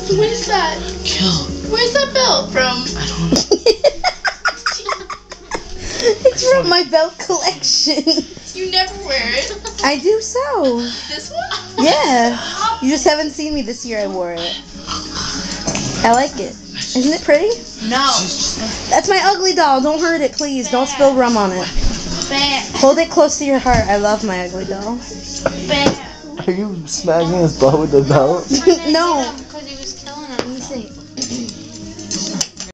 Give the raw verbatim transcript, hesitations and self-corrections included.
What is that? Kill. Where's that belt from? I don't know. It's from my belt collection. You never wear it. I do so. This one? Yeah. You just haven't seen me this year. I wore it. I like it. Isn't it pretty? No. That's my ugly doll. Don't hurt it, please. Don't spill rum on it. Bad. Hold it close to your heart. I love my ugly doll. Bad. Are you smacking his butt with the belt? No. Because he was